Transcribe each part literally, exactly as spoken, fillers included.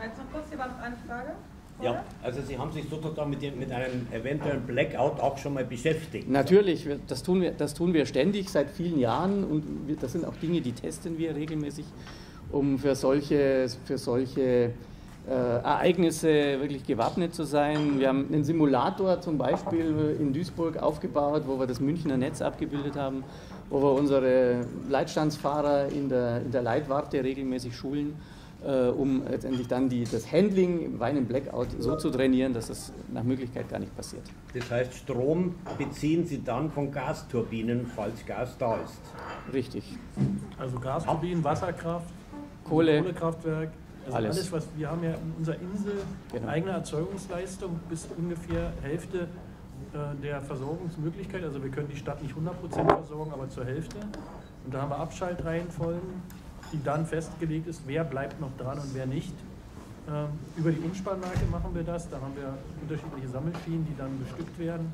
Eins noch kurz, hier war noch eine Frage. Ja, also Sie haben sich sozusagen mit, dem, mit einem eventuellen Blackout auch schon mal beschäftigt. Natürlich, das tun wir, das tun wir ständig seit vielen Jahren und wir, das sind auch Dinge, die testen wir regelmäßig, um für solche, für solche äh, Ereignisse wirklich gewappnet zu sein. Wir haben einen Simulator zum Beispiel in Duisburg aufgebaut, wo wir das Münchner Netz abgebildet haben, wo wir unsere Leitstandsfahrer in der, in der Leitwarte regelmäßig schulen, äh, um letztendlich dann die, das Handling bei einem Blackout so zu trainieren, dass das nach Möglichkeit gar nicht passiert. Das heißt, Strom beziehen Sie dann von Gasturbinen, falls Gas da ist? Richtig. Also Gasturbinen, Wasserkraft, Kohle, Kohlekraftwerk, also alles. alles, was wir haben ja in unserer Insel genau. eigene Erzeugungsleistung bis ungefähr Hälfte der Versorgungsmöglichkeit. Also wir können die Stadt nicht hundert Prozent versorgen, aber zur Hälfte. Und da haben wir Abschaltreihenfolgen, die dann festgelegt ist, wer bleibt noch dran und wer nicht. Ähm, über die Umspannwerke machen wir das. Da haben wir unterschiedliche Sammelschienen, die dann bestückt werden.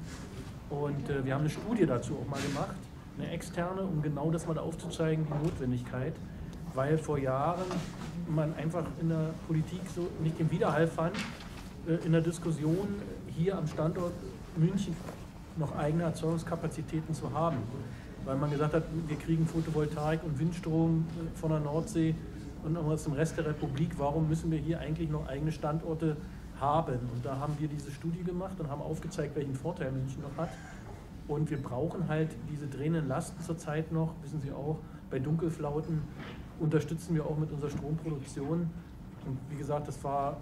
Und äh, wir haben eine Studie dazu auch mal gemacht, eine externe, um genau das mal aufzuzeigen, die Notwendigkeit. Weil vor Jahren man einfach in der Politik so nicht den Widerhall fand, äh, in der Diskussion hier am Standort München noch eigene Erzeugungskapazitäten zu haben. Weil man gesagt hat, wir kriegen Photovoltaik und Windstrom von der Nordsee und noch aus dem Rest der Republik. Warum müssen wir hier eigentlich noch eigene Standorte haben? Und da haben wir diese Studie gemacht und haben aufgezeigt, welchen Vorteil München noch hat. Und wir brauchen halt diese drehenden Lasten zurzeit noch, wissen Sie auch, bei Dunkelflauten unterstützen wir auch mit unserer Stromproduktion. Und wie gesagt, das war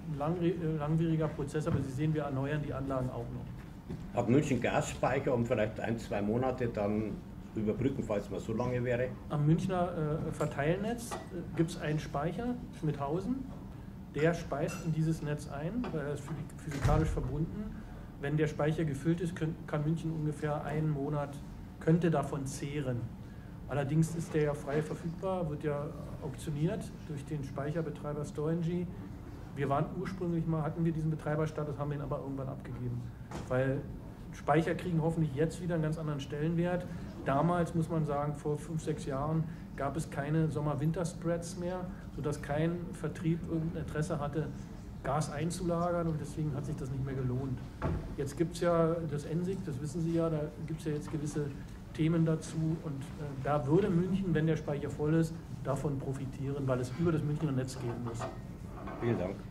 ein langwieriger Prozess, aber Sie sehen, wir erneuern die Anlagen auch noch. Hat München Gasspeicher, um vielleicht ein, zwei Monate dann überbrücken, falls man so lange wäre? Am Münchner äh, Verteilnetz äh, gibt es einen Speicher, Schmidhausen, der speist in dieses Netz ein, weil er ist physikalisch verbunden. Wenn der Speicher gefüllt ist, können, kann München ungefähr einen Monat, könnte davon zehren. Allerdings ist der ja frei verfügbar, wird ja auktioniert durch den Speicherbetreiber Storengy. Wir waren ursprünglich mal, hatten wir diesen Betreiberstatus, haben wir ihn aber irgendwann abgegeben. Weil Speicher kriegen hoffentlich jetzt wieder einen ganz anderen Stellenwert. Damals, muss man sagen, vor fünf, sechs Jahren gab es keine Sommer-Winter-Spreads mehr, sodass kein Vertrieb irgendein Interesse hatte, Gas einzulagern und deswegen hat sich das nicht mehr gelohnt. Jetzt gibt es ja das N S I C, das wissen Sie ja, da gibt es ja jetzt gewisse Themen dazu und äh, da würde München, wenn der Speicher voll ist, davon profitieren, weil es über das Münchner Netz gehen muss. Vielen Dank.